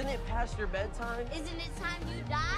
Isn't it past your bedtime? Isn't it time you die?